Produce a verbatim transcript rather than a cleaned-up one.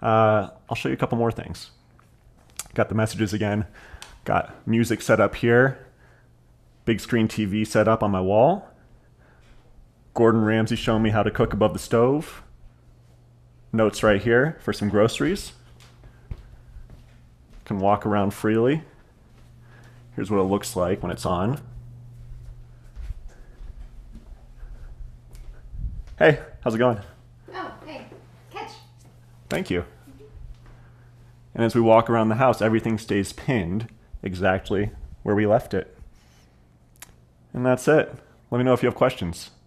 Uh, I'll show you a couple more things. Got the messages again. Got music set up here. Big screen T V set up on my wall. Gordon Ramsay showing me how to cook above the stove. Notes right here for some groceries. Can walk around freely. Here's what it looks like when it's on. Hey, how's it going? Oh, hey, catch. Thank you. And as we walk around the house, everything stays pinned exactly where we left it. And that's it. Let me know if you have questions.